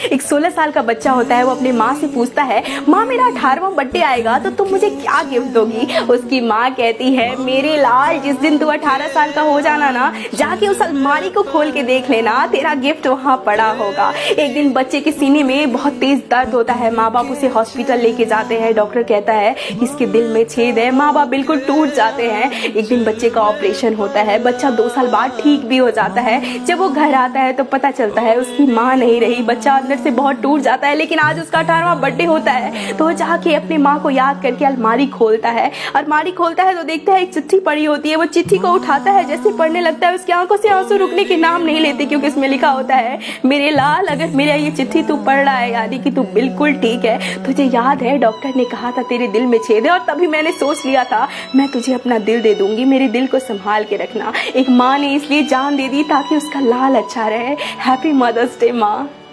एक 16 साल का बच्चा होता है, वो अपने माँ से पूछता है, माँ मेरा 18वां बर्थडे आएगा तो तुम मुझे क्या गिफ्ट दोगी। उसकी माँ कहती है, मेरे लाल जिस दिन तू 18 साल का हो जाना ना, जाके उस अलमारी को खोल के देख लेना, तेरा गिफ्ट वहाँ पड़ा होगा। एक दिन बच्चे के सीने में बहुत तेज दर्द होता है, माँ बाप उसे हॉस्पिटल लेके जाते हैं। डॉक्टर कहता है इसके दिल में छेद है। माँ बाप बिल्कुल टूट जाते हैं। एक दिन बच्चे का ऑपरेशन होता है, बच्चा 2 साल बाद ठीक भी हो जाता है। जब वो घर आता है तो पता चलता है उसकी माँ नहीं रही। बच्चा अंदर से बहुत टूट जाता है, लेकिन आज उसका 18वां बर्थडे होता है तो वो जाके अपनी माँ को याद करके अलमारी खोलता है। अलमारी खोलता है तो देखता है एक चिट्ठी पड़ी होती है। वो चिट्ठी को उठाता है, जैसे पढ़ने लगता है उसकी आंखों से आंसू रुकने के नाम नहीं लेते, क्योंकि इसमें लिखा होता है, मेरे लाल अगर मेरा ये चिट्ठी तू पढ़ रहा है यानी कि तू बिल्कुल ठीक है। तुझे याद है डॉक्टर ने कहा था तेरे दिल में छेद है, और तभी मैंने सोच लिया था मैं तुझे अपना दिल दे दूंगी, मेरे दिल को संभाल के रखना। एक माँ ने इसलिए जान दे दी ताकि उसका लाल अच्छा रहे। हैप्पी मदर्स डे माँ।